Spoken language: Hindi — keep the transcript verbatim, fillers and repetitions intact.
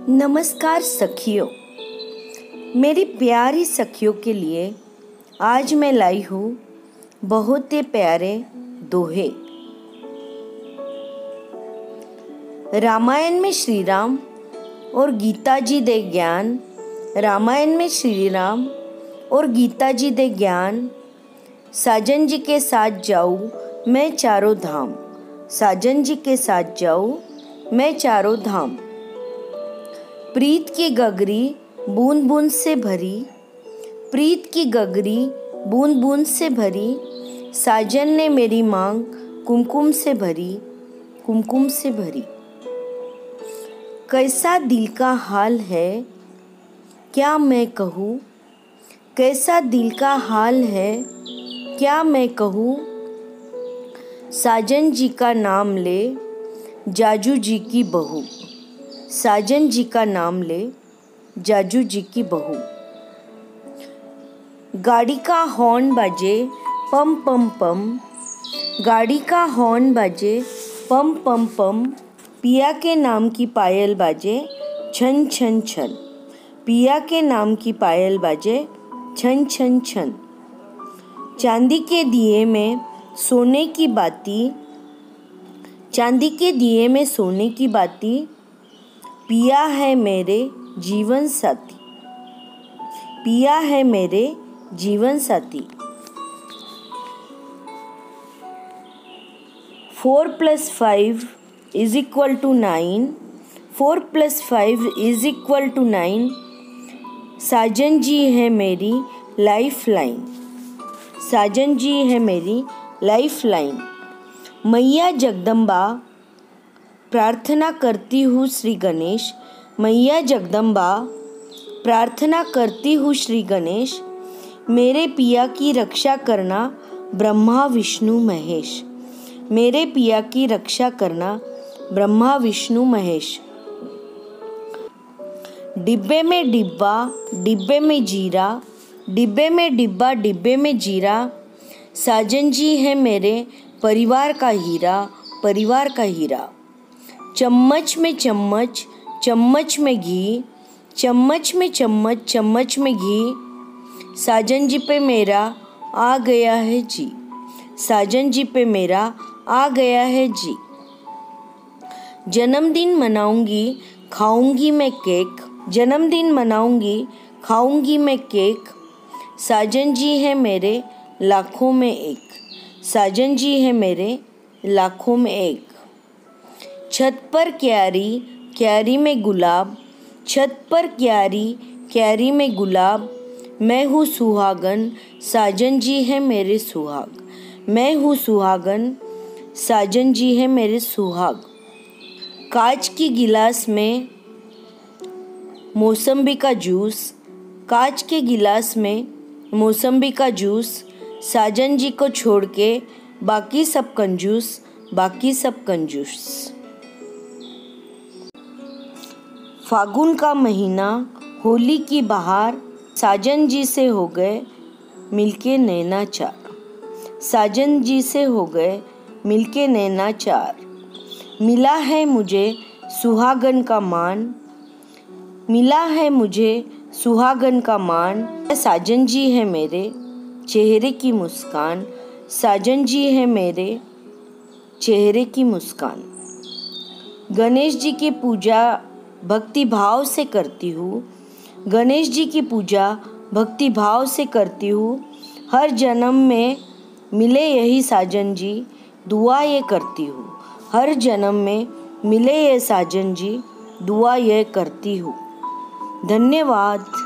नमस्कार सखियों, मेरी प्यारी सखियों के लिए आज मैं लाई हूँ बहुत ही प्यारे दोहे। रामायण में श्री राम और गीता जी दे ज्ञान, रामायण में श्री राम और गीता जी दे ज्ञान। साजन जी के साथ जाऊँ मैं चारों धाम, साजन जी के साथ जाऊँ मैं चारों धाम। प्रीत की गगरी बूंद बूंद से भरी, प्रीत की गगरी बूंद बूंद से भरी। साजन ने मेरी मांग कुमकुम से भरी, कुमकुम से भरी। कैसा दिल का हाल है क्या मैं कहूँ, कैसा दिल का हाल है क्या मैं कहूँ। साजन जी का नाम ले जाजू जी की बहू, साजन जी का नाम ले जाजू जी की बहू। गाड़ी का हॉर्न बाजे पम पम पम, गाड़ी का हॉर्न बाजे पम पम पम। पिया के नाम की पायल बाजे छन छन छन, पिया के नाम की पायल बाजे छन छन छन। चांदी के दिए में सोने की बाती, चांदी के दिए में सोने की बाती। पिया है मेरे जीवन साथी, पिया है मेरे जीवन साथी। Four plus five is equal to nine, four plus five is equal to nine. Sajan ji है मेरी लाइफ लाइन, साजन जी है मेरी लाइफ लाइन। मैया जगदम्बा प्रार्थना करती हूँ श्री गणेश, मैया जगदम्बा प्रार्थना करती हूँ श्री गणेश। मेरे पिया की रक्षा करना ब्रह्मा विष्णु महेश, मेरे पिया की रक्षा करना ब्रह्मा विष्णु महेश। डिब्बे में डिब्बा डिब्बे में जीरा, डिब्बे में डिब्बा डिब्बे में जीरा। साजन जी है मेरे परिवार का हीरा, परिवार का हीरा। चम्मच में चम्मच चम्मच में घी, चम्मच में चम्मच चम्मच में घी। साजन जी पे मेरा आ गया है जी, साजन जी पे मेरा आ गया है जी। जन्मदिन मनाऊंगी खाऊंगी मैं केक, जन्मदिन मनाऊंगी खाऊंगी मैं केक। साजन जी है मेरे लाखों में एक, साजन जी है मेरे लाखों में एक। छत पर क्यारी क्यारी में गुलाब, छत पर क्यारी क्यारी में गुलाब। मैं हूँ सुहागन साजन जी है मेरे सुहाग, मैं हूँ सुहागन साजन जी है मेरे सुहाग। कांच की गिलास में मौसम्बी का जूस, कांच के गिलास में मौसम्बी का जूस। साजन जी को छोड़ के बाकी सब कंजूस, बाकी सब कंजूस। फागुन का महीना होली की बहार, साजन जी से हो गए मिलके नैना चार, साजन जी से हो गए मिलके नैना चार। मिला है मुझे सुहागन का मान, मिला है मुझे सुहागन का मान। साजन जी है मेरे चेहरे की मुस्कान, साजन जी है मेरे चेहरे की मुस्कान। गणेश जी की पूजा भक्ति भाव से करती हूँ, गणेश जी की पूजा भक्ति भाव से करती हूँ। हर जन्म में मिले यही साजन जी दुआ ये करती हूँ, हर जन्म में मिले ये साजन जी दुआ ये करती हूँ। धन्यवाद।